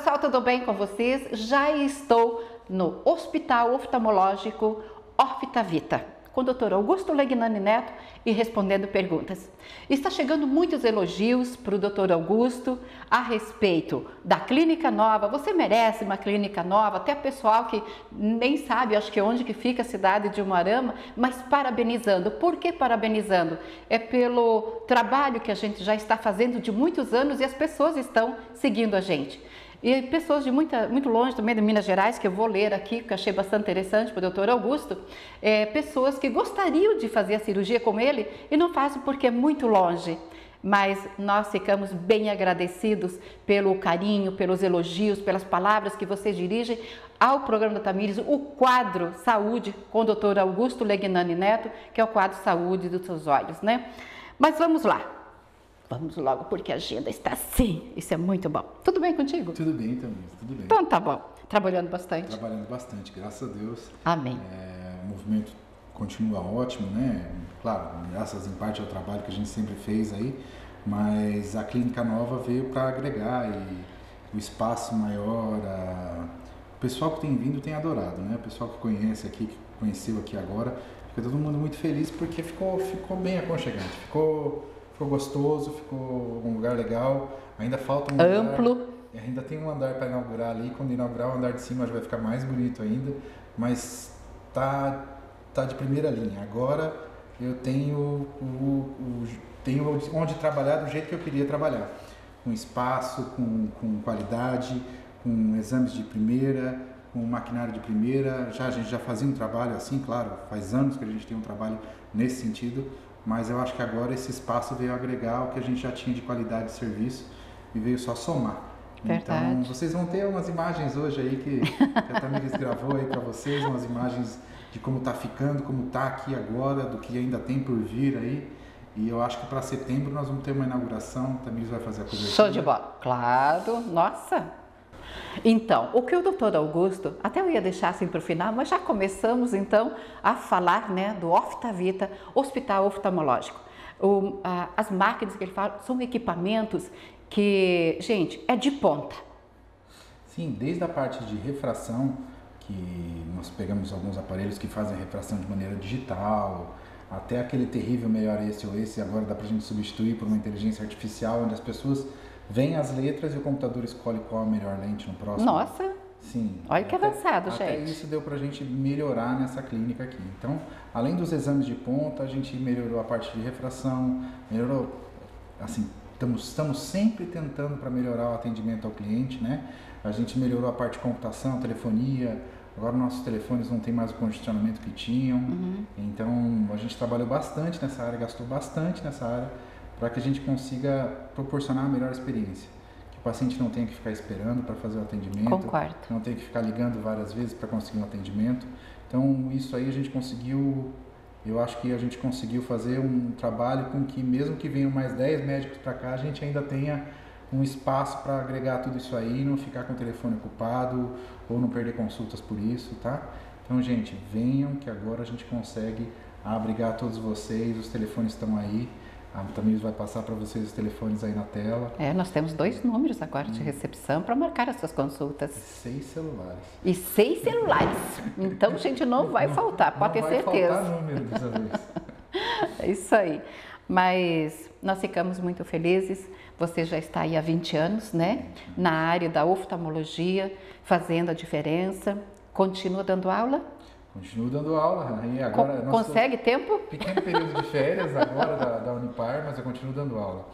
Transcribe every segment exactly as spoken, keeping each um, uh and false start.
pessoal, tudo bem com vocês? Já estou no Hospital Oftalmológico Orfitavita, com o doutor Augusto Legnani Neto e respondendo perguntas. Está chegando muitos elogios para o doutor Augusto a respeito da clínica nova. Você merece uma clínica nova, até pessoal que nem sabe, acho que onde que fica a cidade de Umuarama, mas parabenizando. Por que parabenizando? É pelo trabalho que a gente já está fazendo de muitos anos e as pessoas estão seguindo a gente. E pessoas de muita, muito longe também, de Minas Gerais, que eu vou ler aqui, que eu achei bastante interessante para o doutor Augusto, é, pessoas que gostariam de fazer a cirurgia com ele e não fazem porque é muito longe. Mas nós ficamos bem agradecidos pelo carinho, pelos elogios, pelas palavras que vocês dirigem ao programa da Tamires, o quadro Saúde com o doutor Augusto Legnani Neto, que é o quadro Saúde dos seus olhos, né? Mas vamos lá. Vamos logo, porque a agenda está assim. Isso é muito bom. Tudo bem contigo? Tudo bem, Tamires, tudo bem. Então tá bom. Trabalhando bastante? Trabalhando bastante, graças a Deus. Amém. É, o movimento continua ótimo, né? Claro, graças em parte ao trabalho que a gente sempre fez aí, mas a clínica nova veio para agregar e o espaço maior, a... o pessoal que tem vindo tem adorado, né? O pessoal que conhece aqui, que conheceu aqui agora, fica todo mundo muito feliz porque ficou, ficou bem aconchegante, ficou... Ficou gostoso, ficou um lugar legal, ainda falta um amplo. Andar, ainda tem um andar para inaugurar ali, quando inaugurar o andar de cima já vai ficar mais bonito ainda, mas tá, tá de primeira linha. Agora eu tenho, o, o, tenho onde trabalhar do jeito que eu queria trabalhar, com espaço, com, com qualidade, com exames de primeira, com maquinário de primeira. Já, a gente já fazia um trabalho assim, claro, faz anos que a gente tem um trabalho nesse sentido, mas eu acho que agora esse espaço veio agregar o que a gente já tinha de qualidade de serviço e veio só somar. Verdade. Então, vocês vão ter umas imagens hoje aí que, que a Tamires gravou aí para vocês, umas imagens de como tá ficando, como tá aqui agora, do que ainda tem por vir aí. E eu acho que para setembro nós vamos ter uma inauguração, a Tamires vai fazer a cobertura. Show de bola. Claro, nossa! Então, o que o doutor Augusto, até eu ia deixar assim para o final, mas já começamos então a falar, né, do Orfitavita, Hospital Oftalmológico. O, a, as máquinas que ele fala são equipamentos que, gente, é de ponta. Sim, desde a parte de refração, que nós pegamos alguns aparelhos que fazem refração de maneira digital, até aquele terrível melhor esse ou esse, agora dá para a gente substituir por uma inteligência artificial, onde as pessoas veem as letras e o computador escolhe qual a melhor lente no próximo. Nossa! Sim. Olha que até, avançado, até gente. Isso deu pra gente melhorar nessa clínica aqui. Então, além dos exames de ponta, a gente melhorou a parte de refração, melhorou, assim, estamos, estamos sempre tentando para melhorar o atendimento ao cliente, né? A gente melhorou a parte de computação, telefonia, agora nossos telefones não tem mais o congestionamento que tinham. Uhum. Então, a gente trabalhou bastante nessa área, gastou bastante nessa área, para que a gente consiga proporcionar a melhor experiência. Que o paciente não tenha que ficar esperando para fazer o atendimento. Concordo. Não tenha que ficar ligando várias vezes para conseguir um atendimento. Então, isso aí a gente conseguiu, eu acho que a gente conseguiu fazer um trabalho com que, mesmo que venham mais dez médicos para cá, a gente ainda tenha um espaço para agregar tudo isso aí, não ficar com o telefone ocupado ou não perder consultas por isso, tá? Então, gente, venham que agora a gente consegue abrigar todos vocês, os telefones estão aí. A Tamires vai passar para vocês os telefones aí na tela. É, nós temos dois números agora de recepção para marcar as suas consultas. E seis celulares. E seis celulares. Então, gente, não vai não, faltar, pode não ter certeza. Não vai faltar número dessa vez. É isso aí. Mas nós ficamos muito felizes. Você já está aí há vinte anos, né? Na área da oftalmologia, fazendo a diferença. Continua dando aula? Continuo dando aula. E agora, Co consegue tempo? Pequeno período de férias agora da, da Unipar, mas eu continuo dando aula.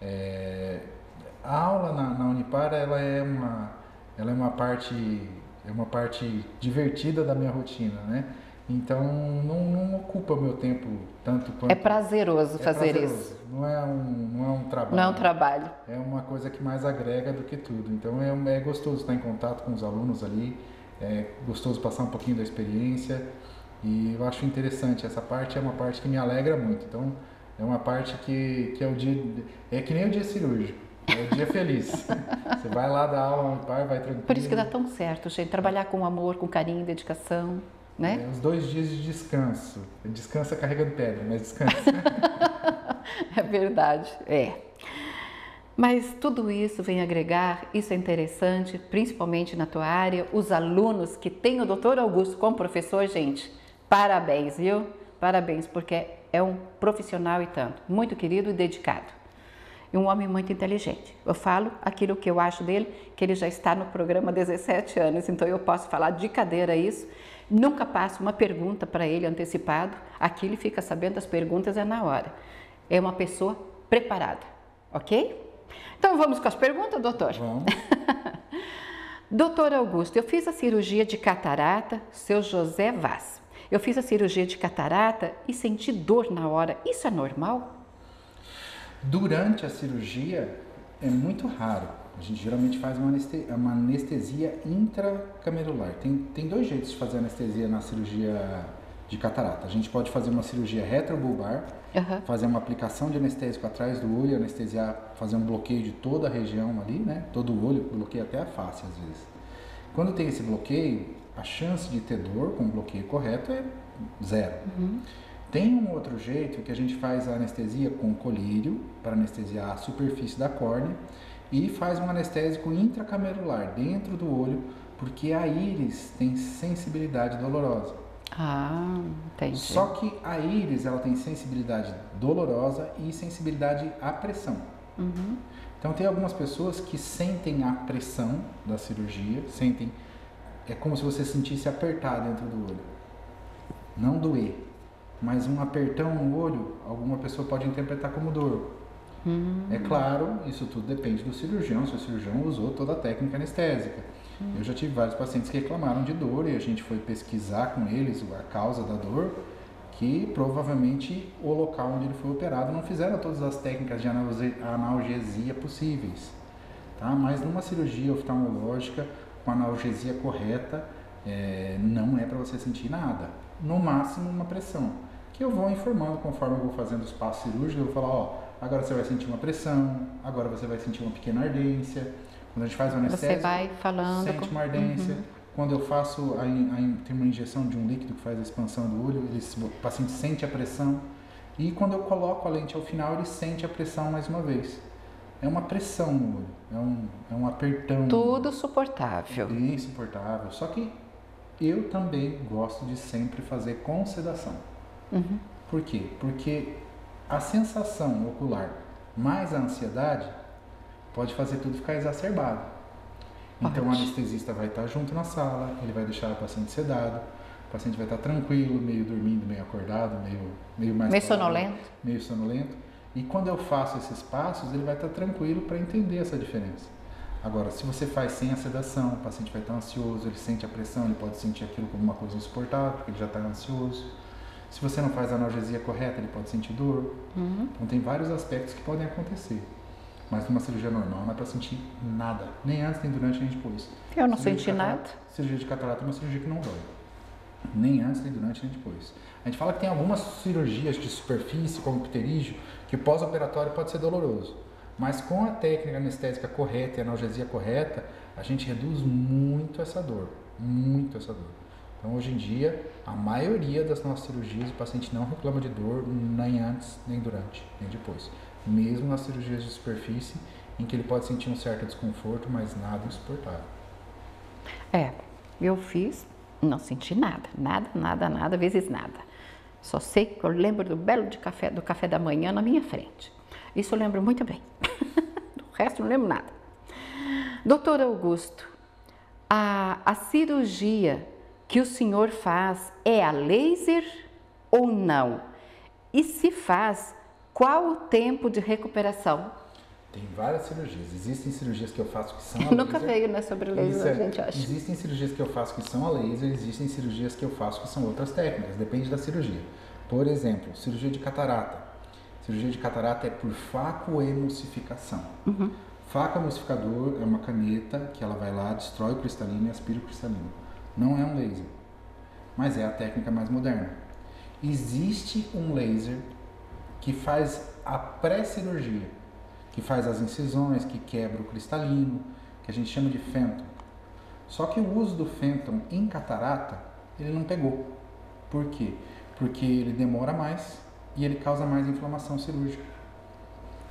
É, a aula na, na Unipar, ela é uma, ela é uma parte, é uma parte divertida da minha rotina, né? Então não, não ocupa o meu tempo tanto quanto. É prazeroso é fazer prazeroso. isso. Não é um, não é um trabalho. Não é um trabalho. É uma coisa que mais agrega do que tudo. Então é, é gostoso estar em contato com os alunos ali. É gostoso passar um pouquinho da experiência e eu acho interessante, essa parte é uma parte que me alegra muito, então é uma parte que, que é o dia, é que nem o dia cirúrgico, é o dia feliz, você vai lá dar aula no pai, vai tranquilo. Por isso que dá tão certo, gente, trabalhar com amor, com carinho, dedicação, né? É, os dois dias de descanso, descansa carregando pedra, mas descansa. É verdade, é. Mas tudo isso vem agregar, isso é interessante, principalmente na tua área, os alunos que têm o doutor Augusto como professor, gente, parabéns, viu? Parabéns, porque é um profissional e tanto, muito querido e dedicado. E um homem muito inteligente. Eu falo aquilo que eu acho dele, que ele já está no programa há dezessete anos, então eu posso falar de cadeira isso. Nunca passo uma pergunta para ele antecipado, aqui ele fica sabendo das perguntas é na hora. É uma pessoa preparada, ok? Então vamos com as perguntas, doutor? Vamos. Doutor Augusto, eu fiz a cirurgia de catarata, seu José Vaz. Eu fiz a cirurgia de catarata e senti dor na hora. Isso é normal? Durante a cirurgia é muito raro. A gente geralmente faz uma anestesia, uma anestesia intracamerular. Tem, tem dois jeitos de fazer anestesia na cirurgia de catarata. A gente pode fazer uma cirurgia retrobulbar, uhum. fazer uma aplicação de anestésico atrás do olho, anestesiar, fazer um bloqueio de toda a região ali, né? Todo o olho, bloqueia até a face às vezes. Quando tem esse bloqueio, a chance de ter dor com o bloqueio correto é zero. Uhum. Tem um outro jeito que a gente faz a anestesia com colírio, para anestesiar a superfície da córnea, e faz um anestésico intracamerular dentro do olho, porque a íris tem sensibilidade dolorosa. Ah, entendi. Só que a íris ela tem sensibilidade dolorosa e sensibilidade à pressão. Uhum. Então tem algumas pessoas que sentem a pressão da cirurgia, sentem, é como se você sentisse apertar dentro do olho. Não doer, mas um apertão no olho, alguma pessoa pode interpretar como dor. Uhum. É claro, isso tudo depende do cirurgião, se o cirurgião usou toda a técnica anestésica. Uhum. Eu já tive vários pacientes que reclamaram de dor e a gente foi pesquisar com eles a causa da dor, que provavelmente o local onde ele foi operado não fizeram todas as técnicas de analgesia possíveis. Tá? Mas numa cirurgia oftalmológica, com analgesia correta, é, não é para você sentir nada. No máximo uma pressão, que eu vou informando conforme eu vou fazendo os passos cirúrgicos, eu vou falar, ó, agora você vai sentir uma pressão, agora você vai sentir uma pequena ardência. Quando a gente faz o anestésico, você vai falando, sente uma ardência. Uhum. Quando eu faço, a, a, tem uma injeção de um líquido que faz a expansão do olho, ele, o paciente sente a pressão. E quando eu coloco a lente ao final, ele sente a pressão mais uma vez. É uma pressão no olho, é um, é um apertão. Tudo suportável. Bem suportável. Só que eu também gosto de sempre fazer com sedação. Uhum. Por quê? Porque a sensação ocular mais a ansiedade pode fazer tudo ficar exacerbado. Então o anestesista vai estar junto na sala, ele vai deixar o paciente sedado, o paciente vai estar tranquilo, meio dormindo, meio acordado, meio, meio mais... Meio sonolento. Meio sonolento. E quando eu faço esses passos, ele vai estar tranquilo para entender essa diferença. Agora, se você faz sem a sedação, o paciente vai estar ansioso, ele sente a pressão, ele pode sentir aquilo como uma coisa insuportável, porque ele já está ansioso. Se você não faz a analgesia correta, ele pode sentir dor. Uhum. Então tem vários aspectos que podem acontecer. Mas numa cirurgia normal não é para sentir nada, nem antes, nem durante, nem depois. Eu não senti nada. Cirurgia de catarata é uma cirurgia que não dói. Nem antes, nem durante, nem depois. A gente fala que tem algumas cirurgias de superfície, como pterígio, que o pós-operatório pode ser doloroso. Mas com a técnica anestésica correta e a analgesia correta, a gente reduz muito essa dor. Muito essa dor. Então, hoje em dia, a maioria das nossas cirurgias, o paciente não reclama de dor nem antes, nem durante, nem depois. Mesmo nas cirurgias de superfície, em que ele pode sentir um certo desconforto, mas nada insuportável. É, eu fiz, não senti nada, nada, nada, nada, vezes nada. Só sei que eu lembro do belo de café, do café da manhã na minha frente. Isso eu lembro muito bem. Do resto não lembro nada. Doutor Augusto, a, a cirurgia que o senhor faz é a laser ou não? E se faz, qual o tempo de recuperação? Tem várias cirurgias. Existem cirurgias que eu faço que são a laser. Nunca laser. veio, né, sobre laser, a gente acha. Existem cirurgias que eu faço que são a laser, existem cirurgias que eu faço que são outras técnicas, depende da cirurgia. Por exemplo, cirurgia de catarata. Cirurgia de catarata é por facoemulsificação. Uhum. Facoemulsificador é uma caneta que ela vai lá, destrói o cristalino e aspira o cristalino. Não é um laser, mas é a técnica mais moderna. Existe um laser que faz a pré-cirurgia, que faz as incisões, que quebra o cristalino, que a gente chama de Phantom. Só que o uso do Phantom em catarata, ele não pegou. Por quê? Porque ele demora mais e ele causa mais inflamação cirúrgica.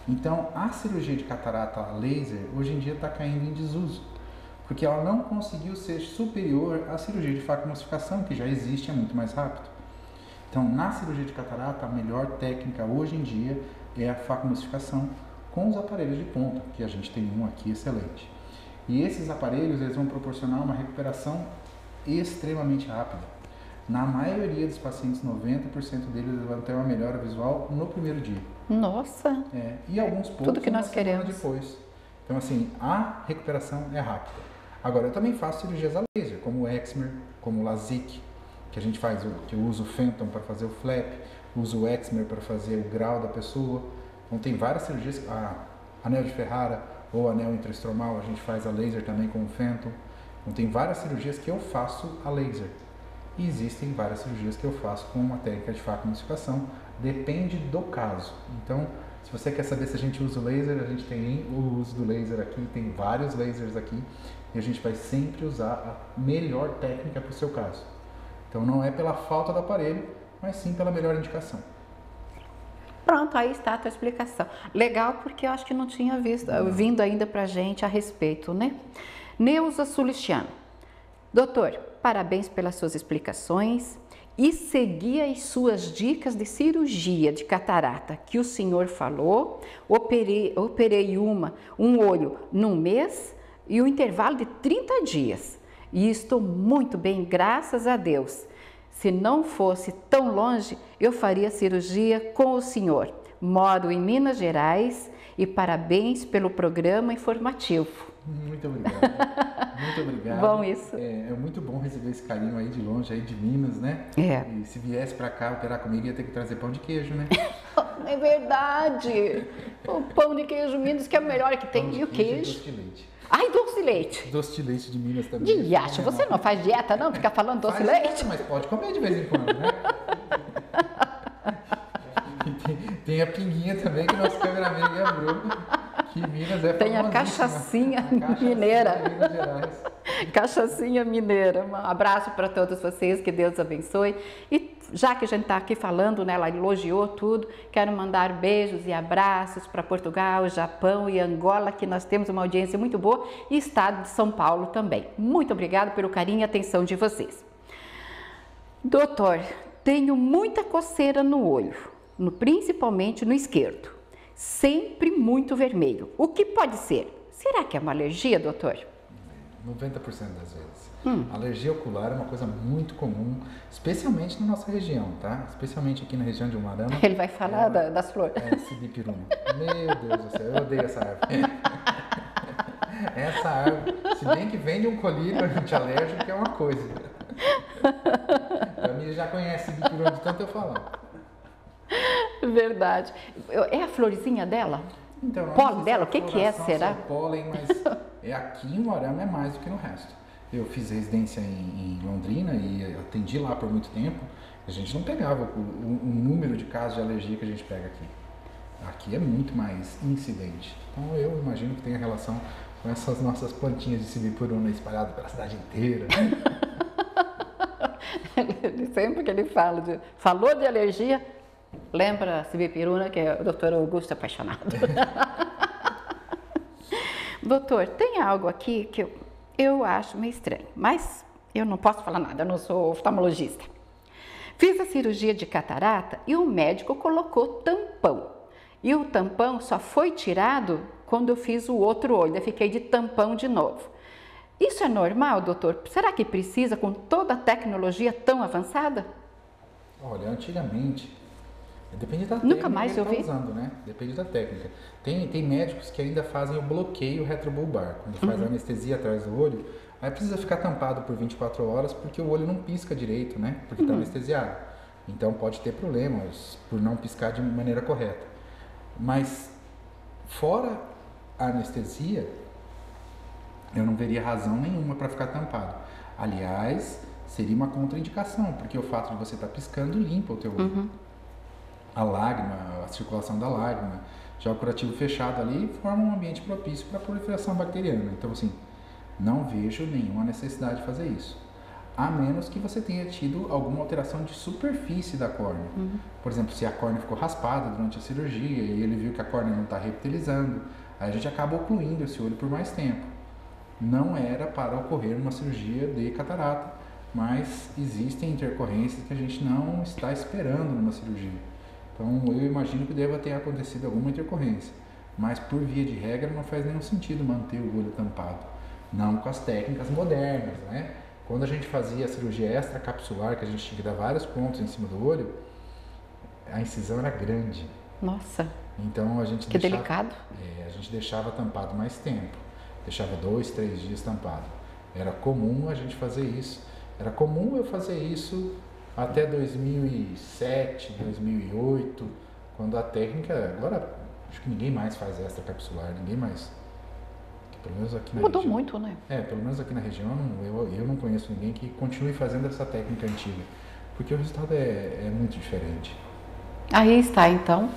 Então, a cirurgia de catarata laser, hoje em dia, está caindo em desuso, porque ela não conseguiu ser superior à cirurgia de facoemulsificação, que já existe, é muito mais rápido. Então, na cirurgia de catarata, a melhor técnica hoje em dia é a facoemulsificação com os aparelhos de ponta, que a gente tem um aqui excelente. E esses aparelhos, eles vão proporcionar uma recuperação extremamente rápida. Na maioria dos pacientes, noventa por cento deles vão ter uma melhora visual no primeiro dia. Nossa! É, e alguns poucos tudo que nós uma semana queremos depois. Então, assim, a recuperação é rápida. Agora, eu também faço cirurgias a laser, como o Exmer, como o LASIK, que a gente faz, que eu uso o Phantom para fazer o flap, uso o Exmer para fazer o grau da pessoa. Então, tem várias cirurgias, a anel de Ferrara ou anel intraestromal, a gente faz a laser também com o Phantom. Então, tem várias cirurgias que eu faço a laser. E existem várias cirurgias que eu faço com uma técnica de facoemulsificação, depende do caso. Então, se você quer saber se a gente usa o laser, a gente tem o uso do laser aqui, tem vários lasers aqui, e a gente vai sempre usar a melhor técnica para o seu caso. Então, não é pela falta do aparelho, mas sim pela melhor indicação. Pronto, aí está a tua explicação. Legal, porque eu acho que não tinha visto, não. vindo ainda para a gente a respeito, né? Neuza Suliciano. Doutor, parabéns pelas suas explicações e segui as suas dicas de cirurgia de catarata que o senhor falou. Operei, operei uma, um olho num mês e um intervalo de trinta dias. E estou muito bem, graças a Deus. Se não fosse tão longe, eu faria cirurgia com o senhor. Moro em Minas Gerais e parabéns pelo programa informativo. Muito obrigado. Muito obrigado. Bom isso. É, é muito bom receber esse carinho aí de longe, aí de Minas, né? É. E se viesse pra cá operar comigo, ia ter que trazer pão de queijo, né? É verdade. O pão de queijo Minas que é o melhor que tem. E o queijo? Doce de leite. Ai, doce de leite. Doce de leite de Minas também. De acho, você não faz dieta não? Fica falando doce de leite? Dieta, mas pode comer de vez em quando, né? tem, tem a pinguinha também que nosso cameraman lembrou. Que Minas é Tem a cachaçinha, a cachaçinha mineira. De Minas Gerais. Cachaçinha mineira. Um abraço para todos vocês, que Deus abençoe. E já que a gente está aqui falando, né, ela elogiou tudo, quero mandar beijos e abraços para Portugal, Japão e Angola, que nós temos uma audiência muito boa, e estado de São Paulo também. Muito obrigada pelo carinho e atenção de vocês. Doutor, tenho muita coceira no olho, no, principalmente no esquerdo. Sempre muito vermelho. O que pode ser? Será que é uma alergia, doutor? noventa por cento das vezes. Hum. Alergia ocular é uma coisa muito comum, especialmente na nossa região, tá? Especialmente aqui na região de Umarama. Ele vai falar é, da, das flores. É, Sibipiruna. Meu Deus do céu, eu odeio essa árvore. Essa árvore, se bem que vende um colírio antialérgico, que é uma coisa. A minha já conhece Sibipiruna de tanto eu falar. Verdade. É a florzinha dela? Então, pólen dela? O que, que é, será? É pólen, mas é aqui em Umarama é mais do que no resto. Eu fiz residência em, em Londrina e atendi lá por muito tempo. A gente não pegava o, o, o número de casos de alergia que a gente pega aqui. Aqui é muito mais incidente. Então eu imagino que tenha relação com essas nossas plantinhas de Sibipiruna espalhadas pela cidade inteira. Sempre que ele fala de, falou de alergia, lembra Sibipiruna, que é o doutor Augusto apaixonado. Doutor, tem algo aqui que eu, eu acho meio estranho, mas eu não posso falar nada, eu não sou oftalmologista. Fiz a cirurgia de catarata e o médico colocou tampão. E o tampão só foi tirado quando eu fiz o outro olho, eu fiquei de tampão de novo. Isso é normal, doutor? Será que precisa com toda a tecnologia tão avançada? Olha, antigamente, depende da técnica. Nunca mais que ele eu vi. Tá usando, né? Depende da técnica. Tem, tem médicos que ainda fazem o bloqueio retrobulbar, quando faz uhum. a anestesia atrás do olho, aí precisa ficar tampado por vinte e quatro horas porque o olho não pisca direito, né? Porque está uhum. anestesiado. Então pode ter problemas por não piscar de maneira correta. Mas fora a anestesia, eu não veria razão nenhuma para ficar tampado. Aliás, seria uma contraindicação, porque o fato de você estar tá piscando limpa o teu olho. Uhum. A lágrima, a circulação da lágrima, já o curativo fechado ali forma um ambiente propício para a proliferação bacteriana. Então, assim, não vejo nenhuma necessidade de fazer isso. a menos que você tenha tido alguma alteração de superfície da córnea. Uhum. Por exemplo, se a córnea ficou raspada durante a cirurgia e ele viu que a córnea não está reptilizando, aí a gente acaba ocluindo esse olho por mais tempo. Não era para ocorrer uma cirurgia de catarata, mas existem intercorrências que a gente não está esperando numa cirurgia. Então, eu imagino que deva ter acontecido alguma intercorrência, mas por via de regra não faz nenhum sentido manter o olho tampado, não com as técnicas modernas, né? Quando a gente fazia a cirurgia extracapsular, que a gente tinha que dar vários pontos em cima do olho, a incisão era grande. Nossa, então a gente que deixava, delicado. É, a gente deixava tampado mais tempo, deixava dois, três dias tampado. Era comum a gente fazer isso. Era comum eu fazer isso até dois mil e sete, dois mil e oito, quando a técnica, agora acho que ninguém mais faz extracapsular, ninguém mais. Pelo menos aqui na Mudou região, muito, né? É, pelo menos aqui na região eu, eu não conheço ninguém que continue fazendo essa técnica antiga, porque o resultado é, é muito diferente. Aí está então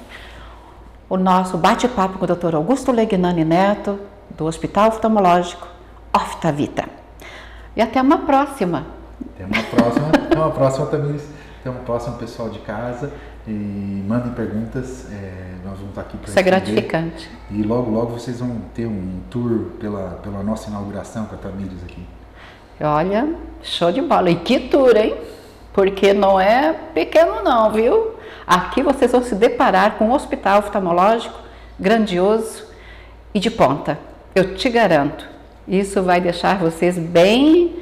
o nosso bate-papo com o doutor Augusto Legnani Neto, do Hospital Oftalmológico Oftavita. E até uma próxima. Até uma próxima, até uma próxima, Tamires. Até uma próxima, pessoal de casa. E mandem perguntas, é, nós vamos estar aqui para Isso é gratificante. E logo, logo vocês vão ter um tour pela, pela nossa inauguração com a Tamires aqui. Olha, show de bola. E que tour, hein? Porque não é pequeno não, viu? Aqui vocês vão se deparar com um hospital oftalmológico grandioso e de ponta. Eu te garanto, isso vai deixar vocês bem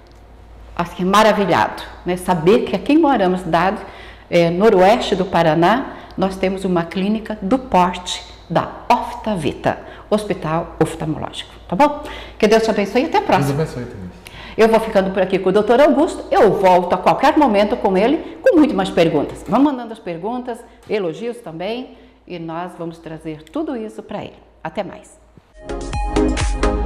assim, maravilhados, né? Saber que aqui em moramos, cidade é, noroeste do Paraná, nós temos uma clínica do porte da Oftavita, Hospital Oftalmológico, tá bom? Que Deus te abençoe e até a próxima. Deus abençoe também. Eu vou ficando por aqui com o doutor Augusto, eu volto a qualquer momento com ele, com muito mais perguntas. Vão mandando as perguntas, elogios também, e nós vamos trazer tudo isso para ele. Até mais.